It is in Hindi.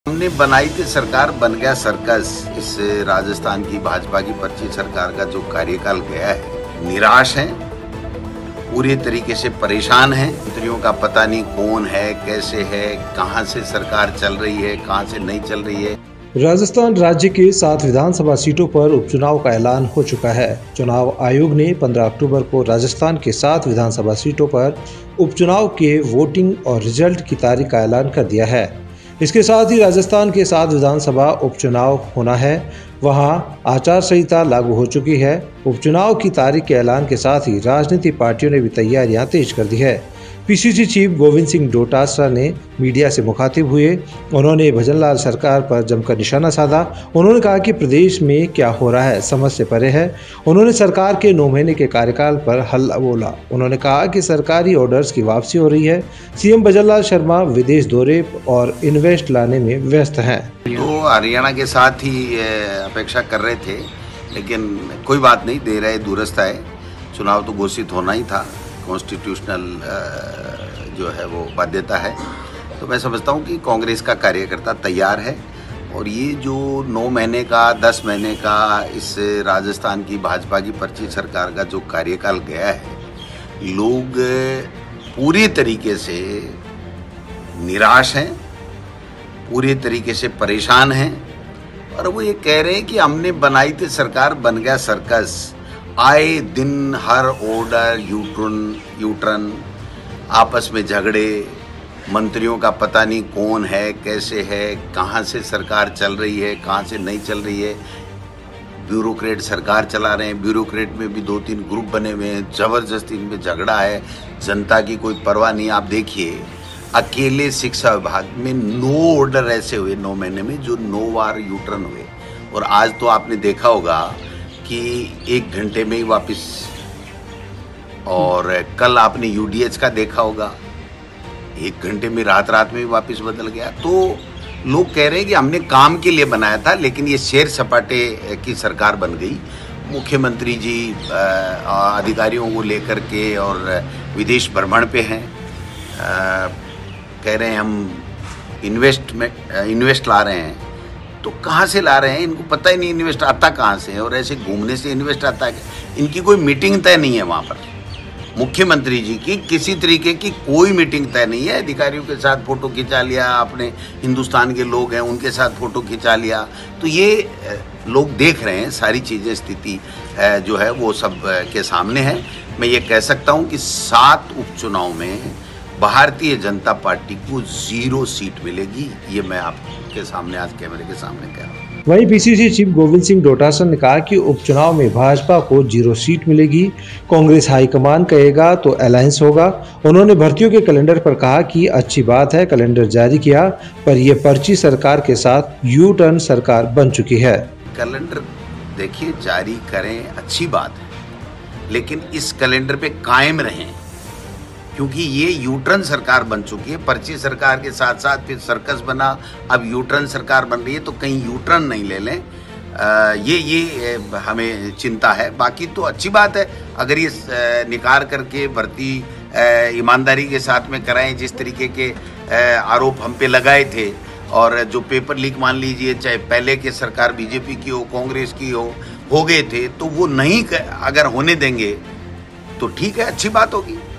हमने बनाई थी सरकार, बन गया सर्कस। इस राजस्थान की भाजपा की 25 सरकार का जो कार्यकाल गया है, निराश हैं, पूरी तरीके से परेशान हैं। मंत्रियों का पता नहीं कौन है, कैसे है, कहां से सरकार चल रही है, कहां से नहीं चल रही है। राजस्थान राज्य के 7 विधानसभा सीटों पर उपचुनाव का ऐलान हो चुका है। चुनाव आयोग ने 15 अक्टूबर को राजस्थान के 7 विधानसभा सीटों पर उपचुनाव के वोटिंग और रिजल्ट की तारीख का ऐलान कर दिया है। इसके साथ ही राजस्थान के 7 विधानसभा उपचुनाव होना है, वहां आचार संहिता लागू हो चुकी है। उपचुनाव की तारीख के ऐलान के साथ ही राजनीतिक पार्टियों ने भी तैयारियां तेज कर दी है। पीसीसी चीफ गोविंद सिंह डोटासरा ने मीडिया से मुखातिब हुए। उन्होंने भजनलाल सरकार पर जमकर निशाना साधा। उन्होंने कहा कि प्रदेश में क्या हो रहा है समझ से परे है। उन्होंने सरकार के 9 महीने के कार्यकाल पर हल्ला बोला। उन्होंने कहा कि सरकारी ऑर्डर्स की वापसी हो रही है। सीएम भजनलाल शर्मा विदेश दौरे और इन्वेस्ट लाने में व्यस्त हैं। तो हरियाणा के साथ ही अपेक्षा कर रहे थे, लेकिन कोई बात नहीं, दे रहे दुरुस्त है। चुनाव तो घोषित होना ही था, कॉन्स्टिट्यूशनल जो है वो बाध्यता है। तो मैं समझता हूँ कि कांग्रेस का कार्यकर्ता तैयार है, और ये जो 9 महीने का 10 महीने का इस राजस्थान की भाजपा की 25 सरकार का जो कार्यकाल गया है, लोग पूरी तरीके से निराश हैं, पूरी तरीके से परेशान हैं। और वो ये कह रहे हैं कि हमने बनाई थी सरकार, बन गया सर्कस। आए दिन हर ऑर्डर यूटर्न, आपस में झगड़े, मंत्रियों का पता नहीं कौन है, कैसे है, कहां से सरकार चल रही है, कहां से नहीं चल रही है। ब्यूरोक्रेट सरकार चला रहे हैं, ब्यूरोक्रेट में भी 2-3 ग्रुप बने हुए हैं, जबरदस्ती इनमें झगड़ा है, जनता की कोई परवाह नहीं। आप देखिए, अकेले शिक्षा विभाग में 9 ऑर्डर ऐसे हुए 9 महीने में, जो 9 बार यूटर्न हुए। और आज तो आपने देखा होगा कि 1 घंटे में ही वापस, और कल आपने यूडीएच का देखा होगा, 1 घंटे में रात में ही वापस बदल गया। तो लोग कह रहे हैं कि हमने काम के लिए बनाया था, लेकिन ये शेर सपाटे की सरकार बन गई। मुख्यमंत्री जी अधिकारियों को लेकर के और विदेश भ्रमण पे हैं, कह रहे हैं हम इन्वेस्ट ला रहे हैं। तो कहाँ से ला रहे हैं, इनको पता ही नहीं इन्वेस्ट आता कहाँ से है, और ऐसे घूमने से इन्वेस्ट आता है। इनकी कोई मीटिंग तय नहीं है वहाँ पर। मुख्यमंत्री जी की किसी तरीके की कोई मीटिंग तय नहीं है। अधिकारियों के साथ फोटो खिंचा लिया, अपने हिंदुस्तान के लोग हैं उनके साथ फोटो खिंचा लिया। तो ये लोग देख रहे हैं, सारी चीज़ें, स्थिति जो है वो सब के सामने है। मैं ये कह सकता हूँ कि 7 उपचुनाव में भारतीय जनता पार्टी को 0 सीट मिलेगी। ये मैं आपके सामने आज कैमरे के सामने कह रहा हूँ। वहीं पीसीसी चीफ गोविंद सिंह डोटासरा ने कहा कि उपचुनाव में भाजपा को 0 सीट मिलेगी। कांग्रेस हाईकमान कहेगा तो अलायंस होगा। उन्होंने भर्तियों के कैलेंडर पर कहा कि अच्छी बात है, कैलेंडर जारी किया, पर यह पर्ची सरकार के साथ यू टर्न सरकार बन चुकी है। कैलेंडर देखिए, जारी करें, अच्छी बात है, लेकिन इस कैलेंडर पे कायम रहें, क्योंकि ये यूटर्न सरकार बन चुकी है। पर्ची सरकार के साथ साथ फिर सर्कस बना, अब यूटर्न सरकार बन रही है, तो कहीं यूटर्न नहीं ले लें। ये हमें चिंता है। बाकी तो अच्छी बात है, अगर ये निकाल करके भर्ती ईमानदारी के साथ में कराएं, जिस तरीके के आरोप हम पे लगाए थे। और जो पेपर लीक मान लीजिए, चाहे पहले की सरकार बीजेपी की हो, कांग्रेस की हो गए थे, तो वो नहीं अगर होने देंगे तो ठीक है, अच्छी बात होगी।